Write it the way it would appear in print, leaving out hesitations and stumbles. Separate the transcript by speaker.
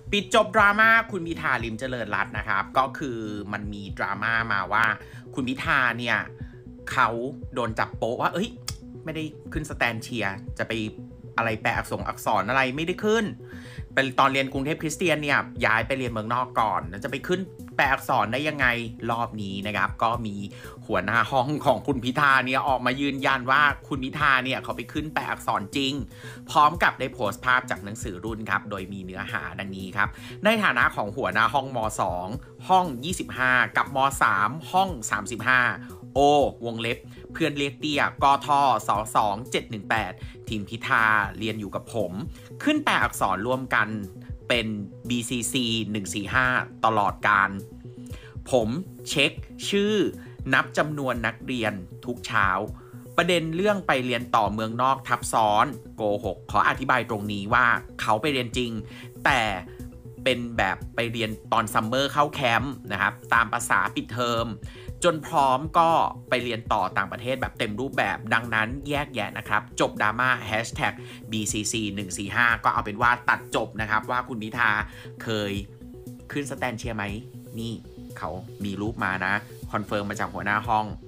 Speaker 1: ปิดจบดราม่าคุณพิธาลิมเจริญรัตน์นะครับก็คือมันมีดราม่ามาว่าคุณพิธาเนี่ยเขาโดนจับโป๊ะว่าไม่ได้ขึ้นสแตนเชียร์จะไปอะไรแปลอักษรอะไรไม่ได้ขึ้นเป็นตอนเรียนกรุงเทพคริสเตียนเนี่ยย้ายไปเรียนเมืองนอกก่อนแล้วจะไปขึ้นแปลอักษรได้ยังไงรอบนี้นะครับก็มีหัวหน้าห้องของคุณพิธาเนี่ยออกมายืนยันว่าคุณพิธาเนี่ยเขาไปขึ้นแปลอักษรจริงพร้อมกับได้โพสต์ภาพจากหนังสือรุ่นครับโดยมีเนื้อหาดังนี้ครับในฐานะของหัวหน้าห้องม2ห้อง25กับม3ห้อง35โอวงเล็บเพื่อนเรียกเตี้ยกท22718ทีมพิธาเรียนอยู่กับผมขึ้นแปลอักษรร่วมกันเป็น BCC 145ตลอดการผมเช็คชื่อนับจำนวนนักเรียนทุกเช้าประเด็นเรื่องไปเรียนต่อเมืองนอกทับซ้อนโกหกขออธิบายตรงนี้ว่าเขาไปเรียนจริงแต่เป็นแบบไปเรียนตอนซัมเมอร์เข้าแคมป์นะครับตามภาษาปิดเทอมจนพร้อมก็ไปเรียนต่อต่างประเทศแบบเต็มรูปแบบดังนั้นแยกแยะนะครับจบดราม่า #BCC 145ก็เอาเป็นว่าตัดจบนะครับว่าคุณพิธาเคยขึ้นสแตนเชียร์ไหมนี่เขามีรูปมานะคอนเฟิร์มมาจากหัวหน้าห้อง